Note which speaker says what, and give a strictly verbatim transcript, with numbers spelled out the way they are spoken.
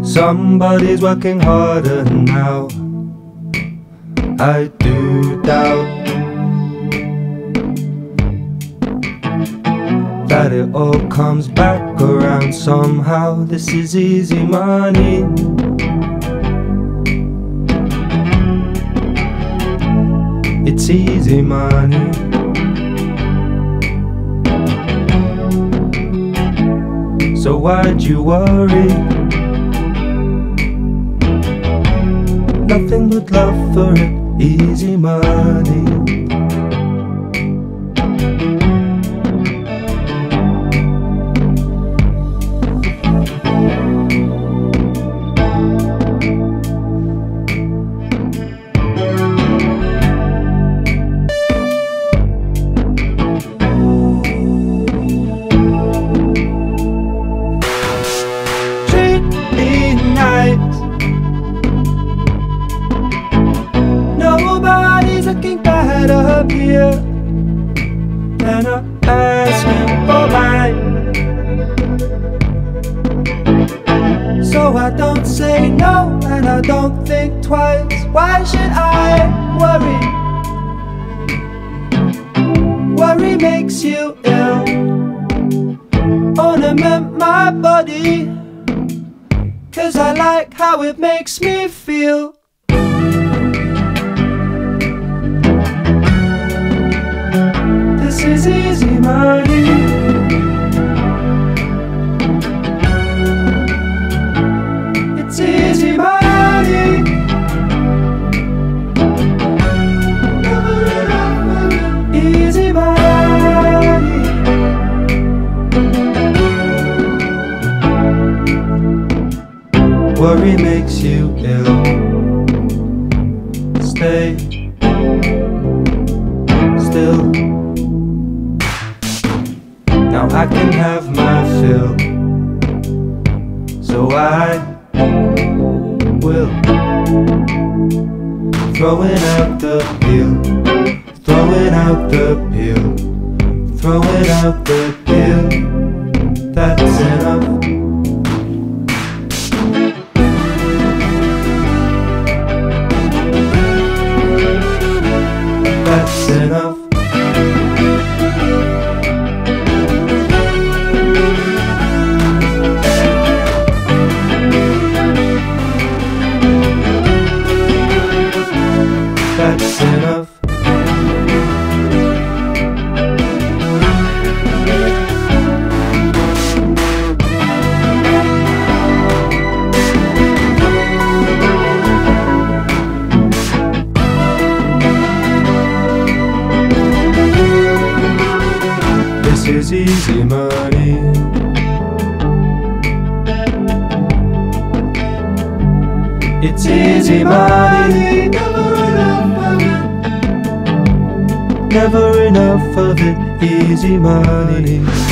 Speaker 1: Somebody's working harder now, I do doubt that it all comes back around somehow. This is easy money. It's easy money. So why'd you worry? Nothing but love for it, easy money. Treat me nice. Nobody's looking better here than I'm asking for mine. So I don't say no and I don't think twice. Why should I worry? Worry makes you ill. Ornament my body, 'cause I like how it makes me feel. This is easy money. It's easy money. Easy money. Worry makes you ill. Stay still. Now I can have my fill, so I will. Throwing out the peel, throwing out the peel, throwing out the peel. That's enough. That's enough. That's enough. This is easy money. It's easy money. Never enough of it, easy money.